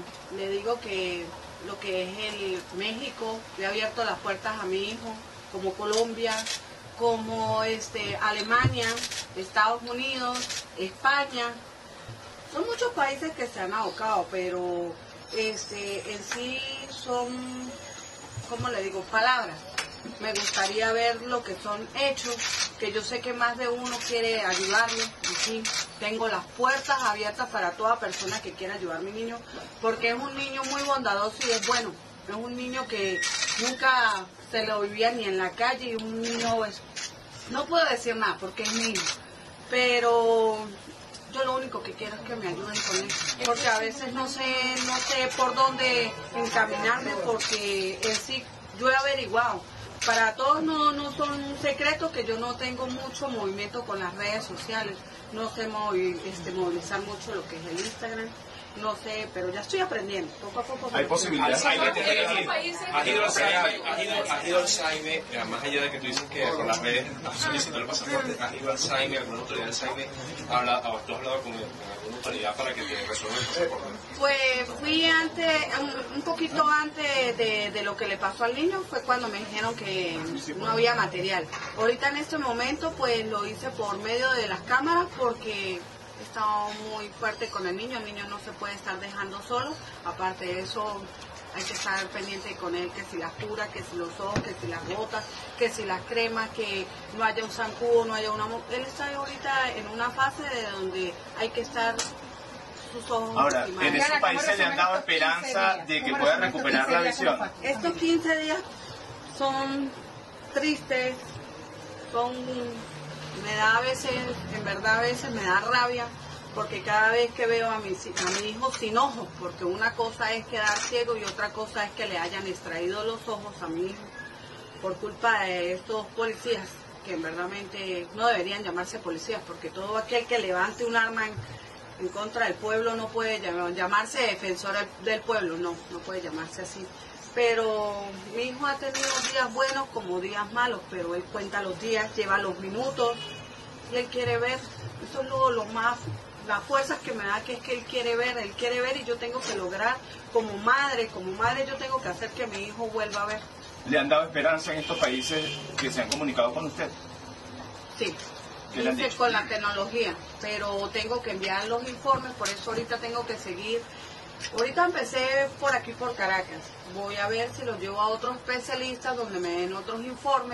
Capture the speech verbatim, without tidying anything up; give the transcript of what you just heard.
le digo que lo que es el México, le ha abierto las puertas a mi hijo, como Colombia, como este, Alemania, Estados Unidos, España. Son muchos países que se han abocado, pero este, en sí son, ¿cómo le digo?, palabras. Me gustaría ver lo que son hechos, que yo sé que más de uno quiere ayudarlo, y sí, tengo las puertas abiertas para toda persona que quiera ayudar a mi niño, porque es un niño muy bondadoso y es bueno, es un niño que nunca se lo vivía ni en la calle, y un niño, pues, no puedo decir nada porque es niño, pero yo lo único que quiero es que me ayuden con eso, porque a veces no sé, no sé por dónde encaminarme, porque en sí yo he averiguado. Para todos no, no son secretos que yo no tengo mucho movimiento con las redes sociales, no sé movi, este, movilizar mucho lo que es el Instagram, no sé, pero ya estoy aprendiendo, poco a poco. Hay posibilidades. Has ido al Saime, más allá de que tú dices que por las redes has solicitado el pasaporte, has ido al Saime, alguna autoridad del Saime, tú has hablado con, con alguna autoridad para que te resuelva el pasaporte. Pues fui antes, un, un poquito antes de, de lo que le pasó al niño, fue cuando me dijeron que no había material. Ahorita en este momento pues lo hice por medio de las cámaras porque he estado muy fuerte con el niño, el niño no se puede estar dejando solo, aparte de eso hay que estar pendiente con él, que si las curas, que si los ojos, que si las gotas, que si las cremas, que no haya un zancudo, no haya una... Él está ahorita en una fase de donde hay que estar sus ojos. Ahora, en esos países le han dado esperanza de que pueda recuperar la visión. Estos quince días son tristes, son... me da a veces, en verdad a veces me da rabia, porque cada vez que veo a mi, a mi hijo sin ojos, porque una cosa es quedar ciego y otra cosa es que le hayan extraído los ojos a mi hijo por culpa de estos policías, que en verdad no deberían llamarse policías, porque todo aquel que levante un arma en, en contra del pueblo no puede llamarse defensor del pueblo, no, no puede llamarse así. Pero mi hijo ha tenido días buenos como días malos, pero él cuenta los días, lleva los minutos y él quiere ver. Eso es lo, lo más, las fuerzas que me da, que es que él quiere ver, él quiere ver y yo tengo que lograr como madre, como madre yo tengo que hacer que mi hijo vuelva a ver. ¿Le han dado esperanza en estos países que se han comunicado con usted? Sí, ¿Qué le han dice dicho? con la tecnología, pero tengo que enviar los informes, por eso ahorita tengo que seguir. Ahorita empecé por aquí por Caracas, voy a ver si los llevo a otros especialistas donde me den otros informes.